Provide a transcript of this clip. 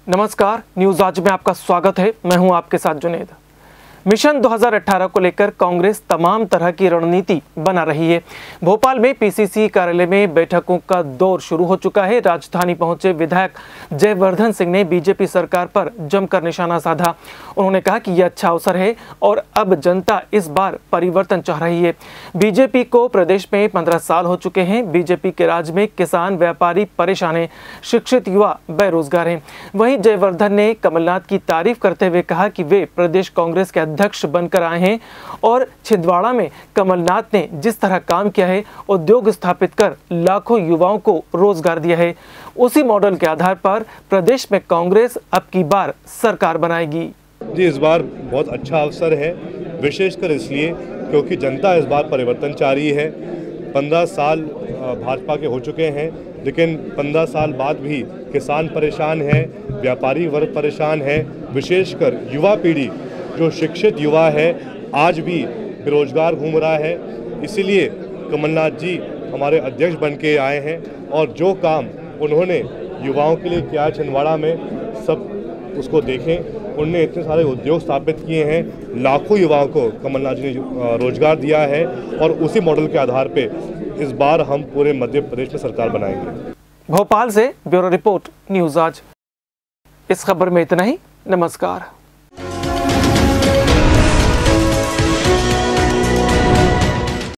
नमस्कार, न्यूज आज में आपका स्वागत है। मैं हूं आपके साथ जुनेद। मिशन 2018 को लेकर कांग्रेस तमाम तरह की रणनीति बना रही है। भोपाल में पीसीसी कार्यालय में बैठकों का दौर शुरू हो चुका है। राजधानी पहुंचे विधायक जयवर्धन सिंह ने बीजेपी सरकार पर जमकर निशाना साधा। उन्होंने कहा कि यह अच्छा अवसर है और अब जनता इस बार परिवर्तन चाह रही है। बीजेपी को प्रदेश में 15 साल हो चुके हैं। बीजेपी के राज में किसान, व्यापारी परेशान हैं, शिक्षित युवा बेरोजगार हैं। वहीं जयवर्धन ने कमलनाथ की तारीफ करते हुए कहा कि वे प्रदेश कांग्रेस के अध्यक्ष बनकर आए हैं और छिंदवाड़ा में कमलनाथ ने जिस तरह काम किया है, उद्योग स्थापित कर लाखों युवाओं को रोजगार दिया है, उसी मॉडल के आधार पर प्रदेश में कांग्रेस अब की बार सरकार बनाएगी। जी, इस बार बहुत अच्छा अवसर है, विशेषकर इसलिए क्योंकि जनता इस बार परिवर्तन चाह रही है। 15 साल भाजपा के हो चुके हैं, लेकिन 15 साल बाद भी किसान परेशान है, व्यापारी वर्ग परेशान है, विशेषकर युवा पीढ़ी जो शिक्षित युवा है आज भी बेरोजगार घूम रहा है। इसीलिए कमलनाथ जी हमारे अध्यक्ष बन के आए हैं और जो काम उन्होंने युवाओं के लिए किया छिंदवाड़ा में, सब उसको देखें। उन्होंने इतने सारे उद्योग स्थापित किए हैं, लाखों युवाओं को कमलनाथ जी ने रोजगार दिया है और उसी मॉडल के आधार पे इस बार हम पूरे मध्य प्रदेश में सरकार बनाएंगे। भोपाल से ब्यूरो रिपोर्ट, न्यूज आज। इस खबर में इतना ही। नमस्कार।